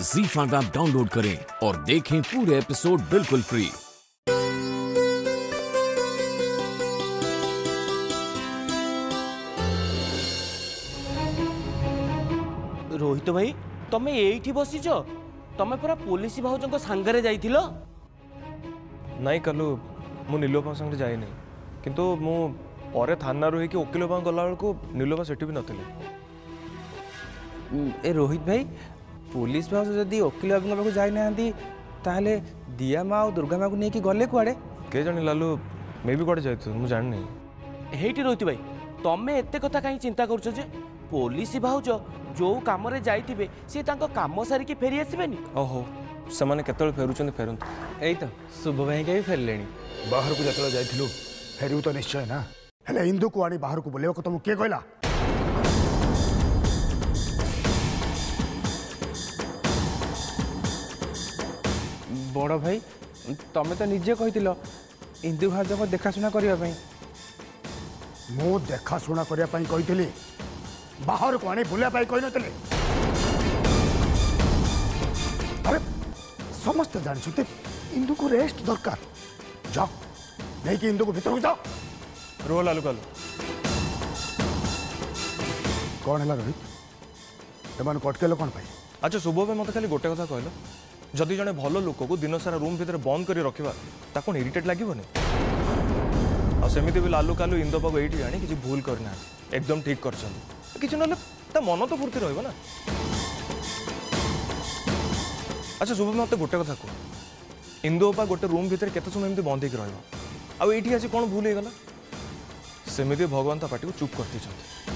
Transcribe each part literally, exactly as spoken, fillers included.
ज़ी five app download करें और देखें पूरे एपिसोड बिल्कुल फ्री। रोहित भाई तमे एठी बसिच तमे पूरा पुलिस भाउजंको संगरे जाइथिलो नाई कलु मु नीलोपा संगे जाई नहीं किंतु मु परे थाना रही कि वकिलोपा गला बेलू नीलोपा सेठी भी नथिले। ए रोहित भाई पुलिस भाउज जदि वकिल बाबू पाखु जाई नांती ताहले दिया माँ और दुर्गा माँ को लेकिन गले कुआड़े के जानी लालू मे भी कुआड़े जाइथि मु जान नहीं। हेठी रोहित भाई तमे एते कथा काई चिंता करूछ जे पुलिस भाउज जो काम रे जाइथिबे से तांको काम सारी की फेरी आसीबेनी। ओहो से माने केतल फेरुचंदी फेरंत एई तो शुभ भाई के भी फेरलेनी बाहर को जतल जाइथिलु फेरु तो निश्चय ना हेले इंदु को आनी बाहर को बोलेको तुम के कहला बड़ भाई तमें तो निजे कही इंदु भाज को देखाशुना करने मु देखाशुना करने कही बाहर को आनी बुलाया कही नी अरे समस्त जानते इंदु को रेस्ट दरकार जाओ नहीं कि इंदु को भीतर को जाओ रो लालू कालू कौन है रोहित एम कटकेल कौन पाई। अच्छा शुभ भाई मत खाली गोटे कथा कहल जदि जड़े भल लोक को दिन सारा रूम भितर बंद कर रखा ताको इरिटेट लगभग सेमती भी लालू कालू इंदु बाबू ये आनी किसी भूल करना एकदम ठीक कर किसी ना मन तो फूर्ति रहा। अच्छा शुभ मत गोटे कथा कह इंदु बाबा गोटे रूम भितर केते समय एमती बंद हो ये आसी कौन भूल होगला सेमती भगवान ता पार्टी को चुप कर दी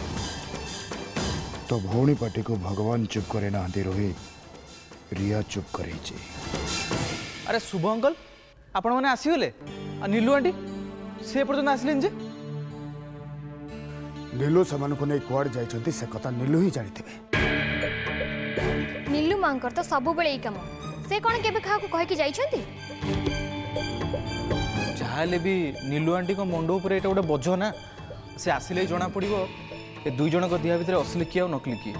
तो भौणी पार्टी को भगवान चुप करे ना रोहित रिया चुप कर। अरे शुभ अंकल आपण मैंने आसीगले नीलू आंटी से पर्यटन आसले जे नीलू से नहीं कुआड़ जाइछंती से कथा नीलू ही जानी थे। नीलू मांकर तो सब बेले ई काम से कोन केबे खा को कह के जाइछंती चाहले भी नीलू आंटी को मुंड ऊपर एटा गोटे बोझ ना से आसिले जना पड़िबो ए दुई जन को दिया भितर असली किए और नकली किए।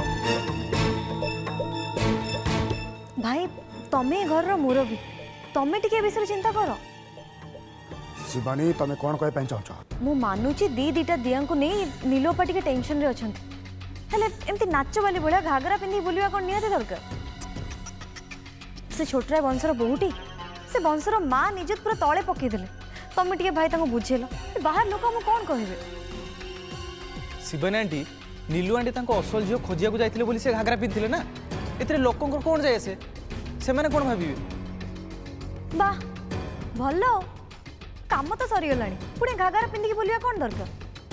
भाई तमे घर मुरबी तमे टिके विषय चिंता कर शिवानी तमे कौन कहे पे चाहछ मु मानुची दी दीटा दिया को नहीं नीलोपा टिके टेंशन रे अछंती हेले एमती नाच वाली भलिया घाघरा पिंधी बुलिया कोन नियते दरकार से छोटरा वंशर बहुटी से वंशर माँ निजे पूरा तले पकई देले तमे टिके भाई ताको बुझेलो बाहर लोक हम कौन कहबे। शिवानी आंटी नीलू आंटी ताको असल झियो खोजिया को जाइथिले बोली से घाघरा पिंधिले ना एतरे लोकंकर कौन जाए से से माने कौन भाबिबे बा भलो काम तो सरी गलानी पुणे घाघरा पिंधिकी बोलिया कौन दरकार।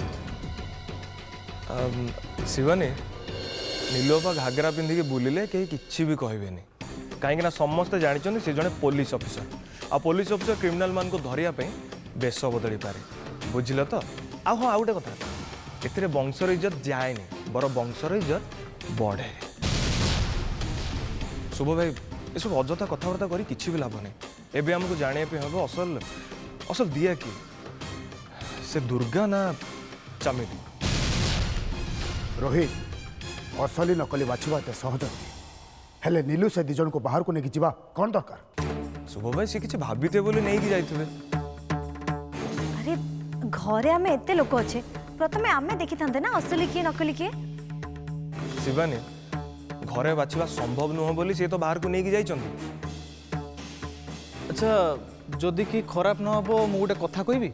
शिवानी नीलोपा घाघरा पिंधिकी बुलिले कहीं किछि भी कहबेनी कहीं समस्ते जानी से जड़े पुलिस ऑफिसर आ पुलिस ऑफिसर क्रिमिनाल मान को धरिया बेश बदली पारे बुझिल तो आ हाँ आ गोटे कथा ए वंशर इज्जत जाएनि बर वंशर इज्जत बढ़े। शुभ भाई ये सब अजथा कथबार्ता करी किसी भी लाभ नहीं एबे हमको जाने पे हम असल असल दिया कि से दुर्गा ना चमेली रोहित असली नकली बाछवा ते सहज हेले नीलू से दिजन को बाहर को नहीं जीवा कौन दरकार। शुभ भाई सी किछि भाबिते बोले नहीं कि जाइथिबे अरे घरे आमे एते लोक अच्छे प्रथमे आमे देखि थांते ना असली किए नकली किए। शिवानी घरे बाछवा संभव नुह बोली से तो बाहर को नहीं कि जाइछंती। अच्छा जदि कि खराब न हो मु गोटे कथा कहबी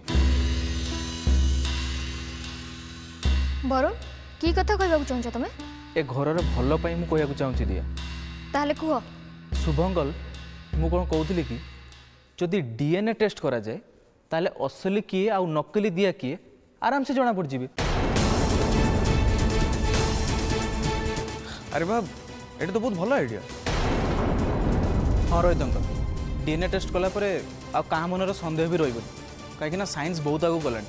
बरुण की कथा कहबाक चाहछ तमे ए घरर भल पई मु कहया चाहूची दिया ताले कुह शुभंगल मु कोन कहउतली कि जदि डीएनए टेस्ट करा जाए ताले असली किए आ नकली दिया किए आराम से जना पड़ जीवे। अरे बाब ये तो बहुत भल आइडिया। हाँ रोहित अंकल डीएनए टेस्ट कला परे आ कहा मनर संदेह भी रही कहीं साइंस बहुत आगू गलानी।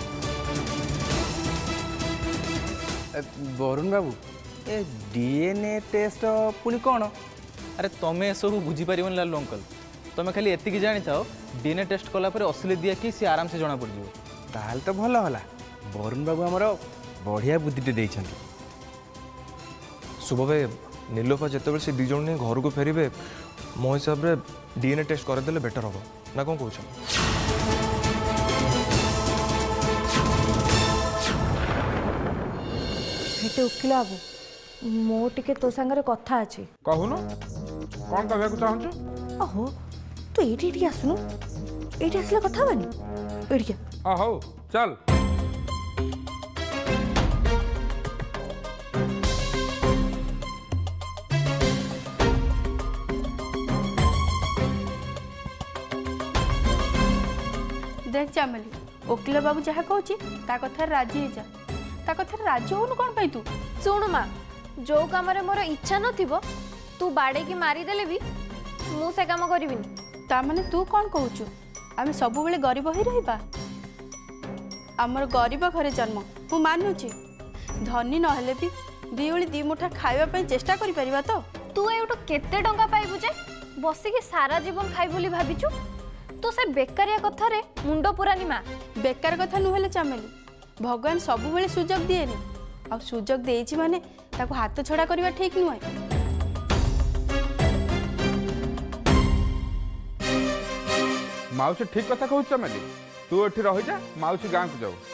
वरुण बाबू ए डीएनए टेस्ट पुणी कौन अरे तुम्हें सब बुझीपार लालू अंकल तुम खाली एतिकी जानी था डीएनए टेस्ट कला परे असली दिया कि सी आराम से जना पड़ जाए ताल तो भल होला वरुण बाबू आमर बढ़िया बुद्धि देइछंती। शुभ भाई नीलोफा जिते से दी जन घर को फेरबे मो हिसाब से डीएनए टेस्ट करदेले बेटर हम ना कौन कौन हेटे उकिल बाबू मो टिके तो सांगरे कथा अछि कहूनु कौन कहबे चाहूँ ओहो तू एठी एठी आसुनु एठी आसले कथा बानी एठी के हाँ हौ चल देख चामेली वकिल बाबू जहाँ कहूँ ता कथा राजी हो जा ता कथा राजी होनु कौन पाई तू शुणु माँ जो कम मोर इच्छा नथिबो तू बाड़े की मारिदेले भी मु से काम करिबिनी ता माने तू कौन कहूँ आम सब बेले गरीब ही रहिबा आमर गरीब घरे जन्म मु मानुची धनी नहेले भी दी ओली दी मुठा खाइबा पई चेष्टा करि परिबा तो तू एटू केते टंका पाइबु जे बसिकी सारा जीवन खाइ बोली भाबिचु तू से बेकारिया कथा रे मुंडो पुरानी माँ बेकार कथा नुहेले चामेली भगवान सब बेले सुजोग दिएनी आ सुजोग देइछि माने ताको हाथ छड़ा करबा ठीक नुहे माउसी ठीक कथा कहू चमेली तू एठी रहि जा माउसी गाँ को जाऊ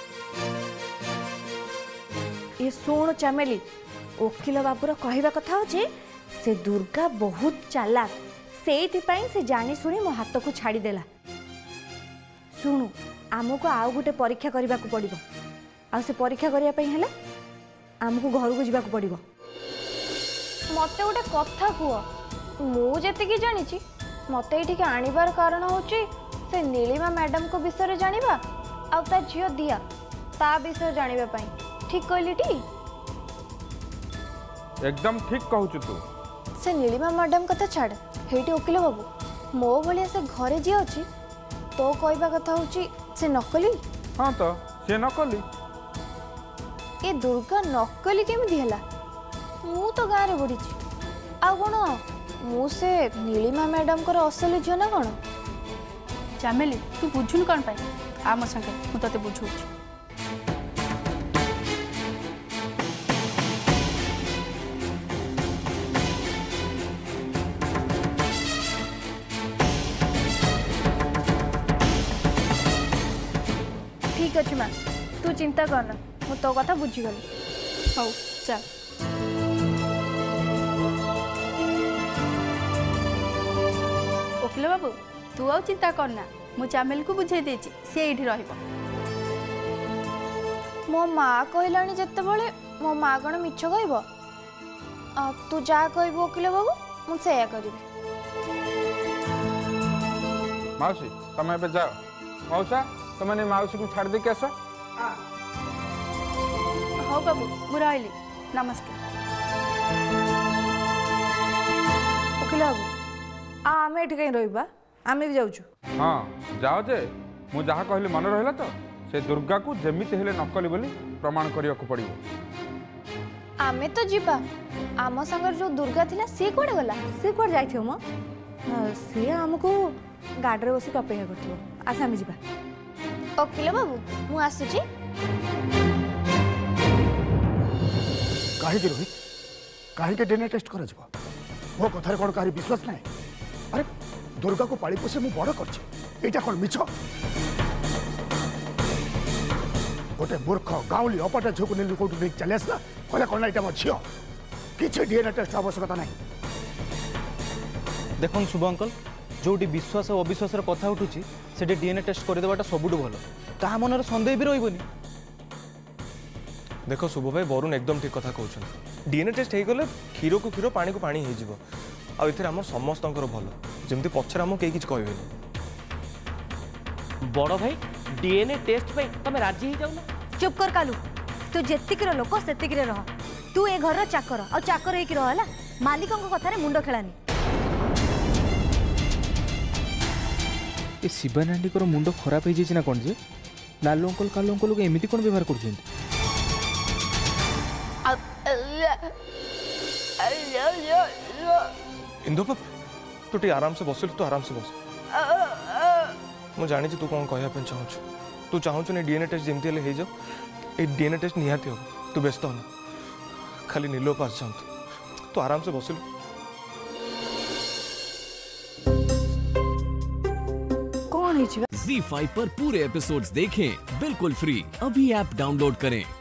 ये शुण चमेली वकिल बाबूर कहवा कथा होचे से दुर्गा बहुत चालाक से से जानी शुणी मो हाथ को छाड़देला शुणु आमको आउ गोटे परीक्षा करने को पड़ो आ से परीक्षा करने आमको घर को जावाक पड़ो मते गोटे कथा कुह मुझे जानी मत ये आणबार कारण हूँ से नीलिमा मैडम को विषय जाना आ झील दिया ता विषय जानापी ठीक कहली टी एकदम ठीक कहूँ तू से नीलिमा मैडम कथा छाड़ हेटी वकिल बाबू मो भाया से घरे जी अच्छी तो कहवा कथा हूँ से नकली हाँ तो से नकली ये दुर्गा नकली केमी है मु तो गाँव बढ़ी आ कौन मु से नीलिमा मैडम को असली झील ना कौन चामेली तू बुझुन कौन पाई आम संगे मु तते बुझौछि ठीक अच्छे माँ तू चिंता करना मु तो कथा बुझीगली हौ चल वकिल बाबू तू आ चिंता करना मु चामेल को बुझे देछि से एठी रहइबो मो माँ कहलानी जत्ते बळे मो माँ कौन मिछ कहब तू जा कहब वकिल बाबू मु सेया करिबी माउसी तमे बे जाओ मौसा तमने माउसी को छाड़ दे के आसो हो बाबू मु रहली नमस्कार वकिल बाबू आ आम एठी कहीं रहिबा आमे भी जाउछु हाँ जाओ जे मु जहाँ कहली मन रहा तो से दुर्गा को जेमिति हेले नकली बोली प्रमाण करिया को पड़िबो आमे तो जीवा आम संगर जो दुर्गा थिला सी कोडे गला सी कोड जाइथियो म सी हमको गाड़ी रे बसी अपेक्षा करथियो आसा आमे जीवा वकिल बाबू मु आसुची कहीं रोहित कहीं डीएनए टेस्ट कर मो कथार कौन कहीं विश्वास ना अरे दुर्गा को पाली पोषे मुझे बड़ कर कौन मिछ गोटे मूर्ख गाँवली अपाटा झील को नहीं कौट नहीं चली आसला कहला कौन यहाँ मो झील किसी डीएनए टेस्ट आवश्यकता ना देखो शुभ अंकल जोटी विश्वास और अविश्वास कथा उठू से डीएनए टेस्ट करदेवाटा सबुठ भल क्या मन सन्देह भी रही देख शुभ भाई वरुण एकदम ठीक कथा कहते डीएनए टेस्ट हो गले क्षीर को क्षीर पानी को पानी हो आम समस्त भल जमी पचर आम कहीं कहे बड़ भाई डीएनए टेस्ट पे तुम राजी ही जाऊ ना चुप कर कालू तू जेतिक लोक सेतिक रह तू ए घर चाकर आ चाकर होइक रह मालिक कथार मुंड खेलानी ए शिवानांडी मुंड खराब हो जाए ना कौन जे लालू अंकल कालू अंकल एमती कौन व्यवहार कर इंदुप तू टी आराम से बस तू आराम से बस मुझे जानी तू कौन कहना चाहूँ तू चाहूँ नहीं डीएनए टेस्ट जमी हो जाओ ये डीएनए टेस्ट निहाती हो तू व्यस्त होना खाली नीलो पास जाऊँ तू आराम से बसिलु। कौन है ज़ी फाइव पर पूरे एपिसोड्स देखें बिल्कुल फ्री। अभी ऐप डाउनलोड करें।